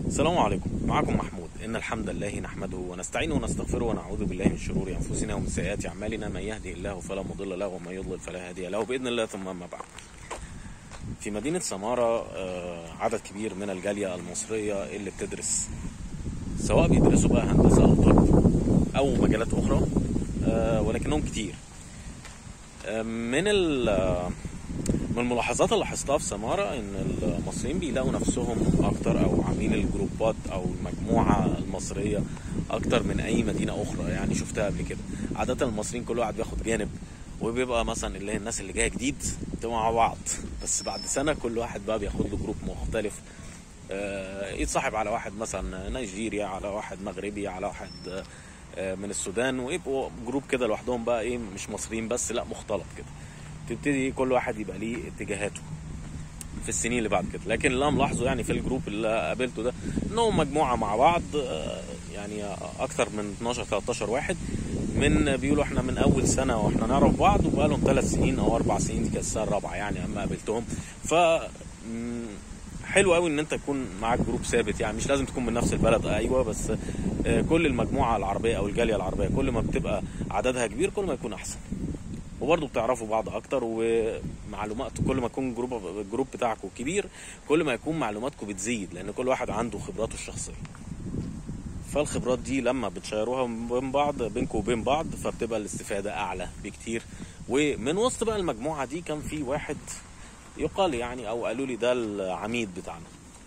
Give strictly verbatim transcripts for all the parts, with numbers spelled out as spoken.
السلام عليكم، معكم محمود. إن الحمد لله نحمده ونستعينه ونستغفره ونعوذ بالله من شرور أنفسنا ومن سيئات أعمالنا. من يهده الله فلا مضل له ومن يضلل فلا هادي له بإذن الله. ثم أما بعد، في مدينة سمارة عدد كبير من الجالية المصرية اللي بتدرس، سواء بيدرسوا بقى هندسة أو طب أو مجالات أخرى، ولكنهم كتير. من من الملاحظات اللي لاحظتها في سمارة ان المصريين بيلاقوا نفسهم اكتر، او عاملين الجروبات او المجموعة المصرية اكتر من اي مدينة اخرى. يعني شفتها قبل كده. عادة المصريين كل واحد بياخد جانب، وبيبقى مثلا اللي هي الناس اللي جاية جديد بتبقى مع بعض، بس بعد سنة كل واحد بقى بياخد له جروب مختلف، يتصاحب على واحد مثلا نيجيريا، على واحد مغربي، على واحد من السودان، ويبقوا جروب كده لوحدهم بقى، ايه، مش مصريين بس، لا، مختلط كده. تبتدي كل واحد يبقى ليه اتجاهاته في السنين اللي بعد كده. لكن اللي انا ملاحظه يعني في الجروب اللي قابلته ده، انهم مجموعه مع بعض، يعني اكتر من اتناشر تلتاشر واحد، من بيقولوا احنا من اول سنه واحنا نعرف بعض، وبقى لهم ثلاث سنين او اربع سنين، دي كانت السنه الرابعه يعني اما قابلتهم. ف حلو قوي ان انت تكون معاك جروب ثابت، يعني مش لازم تكون من نفس البلد، ايوه، بس كل المجموعه العربيه او الجاليه العربيه كل ما بتبقى عددها كبير كل ما يكون احسن، وبرضه بتعرفوا بعض اكتر، ومعلومات كل ما يكون الجروب الجروب بتاعكم كبير كل ما يكون معلوماتكم بتزيد، لان كل واحد عنده خبراته الشخصيه. فالخبرات دي لما بتشيروها بين بعض، بينكم وبين بعض، فبتبقى الاستفاده اعلى بكتير. ومن وسط بقى المجموعه دي كان في واحد يقال يعني، او قالوا لي ده العميد بتاعنا،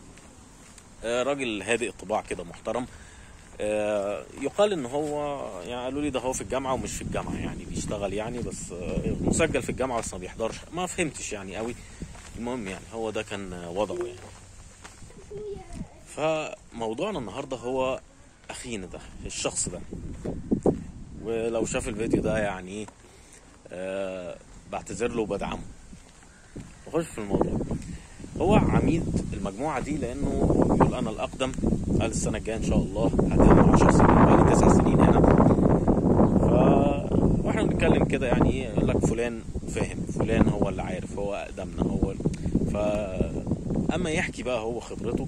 راجل هادئ الطباع كده، محترم. يقال ان هو، يعني قالوا لي ده هو في الجامعه ومش في الجامعه، يعني بيشتغل يعني، بس مسجل في الجامعه بس ما بيحضرش، ما فهمتش يعني قوي. المهم يعني هو ده كان وضعه يعني. فموضوعنا النهارده هو اخينا ده، الشخص ده، ولو شاف الفيديو ده يعني أه بعتذر له وبدعمه. نخش في الموضوع. هو عميد المجموعه دي لانه بيقول انا الاقدم، قال السنه الجايه ان شاء الله هتم عشر سنين، بقالي تسع سنين هنا. ف واحنا بنتكلم كده يعني ايه، يقول لك فلان فاهم، فلان هو اللي عارف، هو اقدمنا، هو ف اما يحكي بقى هو خبرته،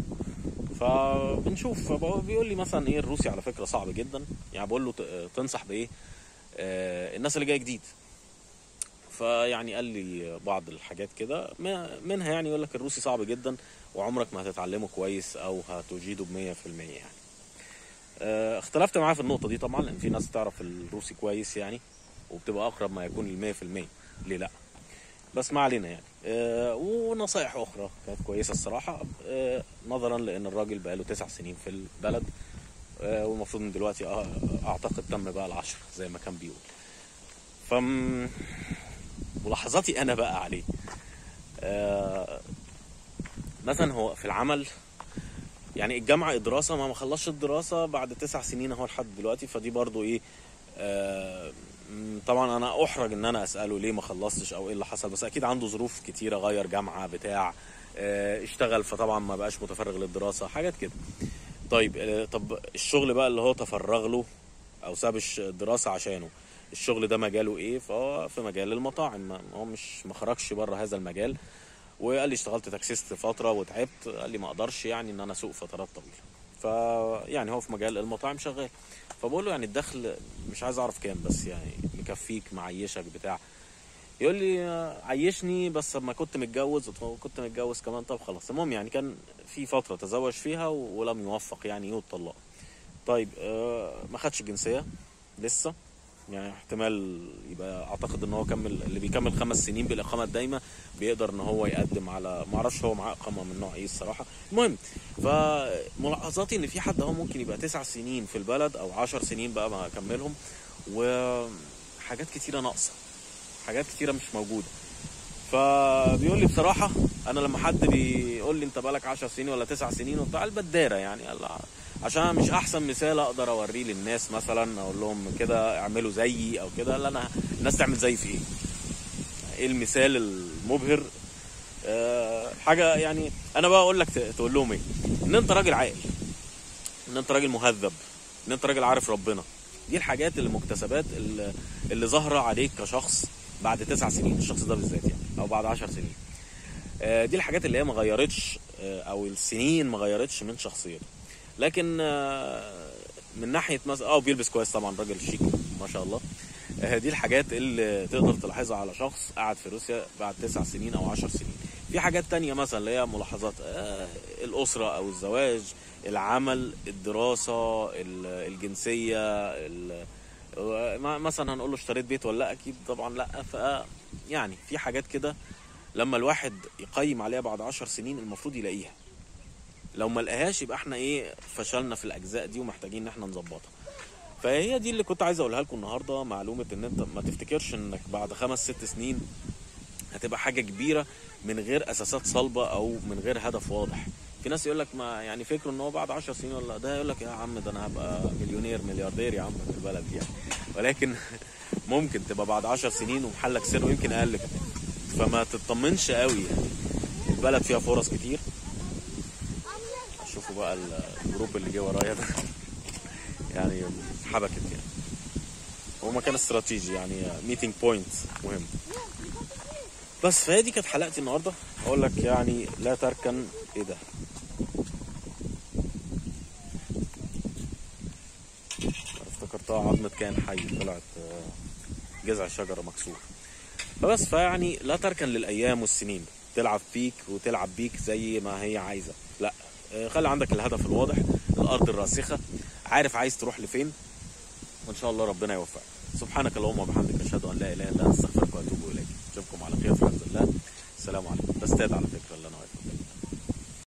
فبنشوف. بيقول لي مثلا ايه، الروسي على فكره صعب جدا. يعني بقول له تنصح بايه آه الناس اللي جايه جديد؟ فيعني قال لي بعض الحاجات كده منها، يعني يقول لك الروسي صعب جدا، وعمرك ما هتتعلمه كويس او هتجيده بمية في المية يعني. اه اختلفت معاه في النقطة دي طبعا، لان في ناس تعرف الروسي كويس يعني، وبتبقى اقرب ما يكون للمية في المية، ليه لا؟ بس ما علينا يعني. اه ونصائح اخرى كانت كويسة الصراحة، اه نظرا لان الراجل بقاله تسع سنين في البلد، اه والمفروض من دلوقتي اه اعتقد تم بقى العشر زي ما كان بيقول. فم ملاحظاتي انا بقى عليه، آه مثلا هو في العمل، يعني الجامعه الدراسه ما مخلصش الدراسه بعد تسع سنين اهو لحد دلوقتي. فدي برضو ايه، آه طبعا انا احرج ان انا اساله ليه ما خلصتش او ايه اللي حصل، بس اكيد عنده ظروف كتيره، غير جامعه بتاع، آه اشتغل، فطبعا ما بقاش متفرغ للدراسه، حاجات كده. طيب آه طب الشغل بقى اللي هو تفرغ له او ساب الدراسه عشانه، الشغل ده مجاله ايه؟ فهو في مجال المطاعم، هو مش مخرجش بره هذا المجال. وقال لي اشتغلت تاكسيست فتره وتعبت، قال لي ما اقدرش يعني ان انا اسوق فترات طويله. فيعني هو في مجال المطاعم شغال. فبقول له يعني الدخل مش عايز اعرف كام، بس يعني مكفيك معيشك بتاع؟ يقول لي عيشني بس لما كنت متجوز، وكنت متجوز كمان. طب خلاص. المهم يعني كان في فتره تزوج فيها ولم يوفق يعني، واتطلق. طيب آه ما خدش الجنسيه لسه، يعني احتمال يبقى، اعتقد ان هو كمل، اللي بيكمل خمس سنين بالاقامه الدايمه بيقدر ان هو يقدم على، ما اعرفش هو معاه اقامه من نوع ايه الصراحه. المهم، فملاحظاتي ان في حد هو ممكن يبقى تسع سنين في البلد او عشر سنين بقى ما اكملهم، وحاجات كتيره ناقصه، حاجات كتيره مش موجوده. فبيقول لي بصراحه، انا لما حد بيقول لي انت بالك عشر سنين ولا تسع سنين وبتاع، البداره يعني، عشان مش احسن مثال اقدر اوريه للناس، مثلا اقول لهم كده اعملوا زيي او كده، لا، انا الناس تعمل زيي في ايه؟ ايه المثال المبهر؟ أه حاجه يعني. انا بقى اقول لك تقول لهم ايه؟ ان انت راجل عاقل، ان انت راجل مهذب، ان انت راجل عارف ربنا. دي الحاجات المكتسبات اللي, اللي ظاهره عليك كشخص بعد تسع سنين، الشخص ده بالذات يعني، او بعد عشر سنين. أه دي الحاجات اللي هي ما غيرتش، أه او السنين ما غيرتش من شخصيته. لكن من ناحيه مثلا اه بيلبس كويس طبعا، راجل شيك ما شاء الله. دي الحاجات اللي تقدر تلاحظها على شخص قاعد في روسيا بعد تسع سنين او عشر سنين. في حاجات تانية مثلا اللي هي ملاحظات الاسره او الزواج، العمل، الدراسه، الجنسيه، مثلا هنقول له اشتريت بيت ولا لا؟ اكيد طبعا لا. ف يعني في حاجات كده لما الواحد يقيم عليها بعد عشر سنين المفروض يلاقيها. لو ما لقاهاش يبقى احنا ايه فشلنا في الاجزاء دي ومحتاجين ان احنا نظبطها. فهي دي اللي كنت عايز اقولها لكم النهارده، معلومه ان انت ما تفتكرش انك بعد خمس ست سنين هتبقى حاجه كبيره من غير اساسات صلبه او من غير هدف واضح. في ناس يقول لك ما يعني فكره ان هو بعد عشر سنين ولا ده، يقول لك يا عم ده انا هبقى مليونير ملياردير يا عم في البلد دي يعني. ولكن ممكن تبقى بعد عشر سنين ومحلك سر ويمكن اقل كمان. فما تطمنش قوي يعني، البلد فيها فرص كتير. شوفوا بقى الجروب اللي جه ورايا ده يعني حبكت يعني، هو مكان استراتيجي يعني ميتنج بوينت مهم. بس فهي دي كانت حلقتي النهارده، اقول لك يعني لا تركن. ايه ده؟ افتكرتها عظمة كائن حي، طلعت جذع شجرة مكسور. فبس فيعني لا تركن للايام والسنين تلعب فيك وتلعب بيك زي ما هي عايزة، لا، خلي عندك الهدف الواضح، الارض الراسخة، عارف عايز تروح لفين، وان شاء الله ربنا يوفقك. سبحانك اللهم وبحمدك، اشهد ان لا اله الا انت، استغفرك واتوب اليك. اشوفكم على خير في حفظ الله. السلام عليكم. بستاد على فكرة اللي انا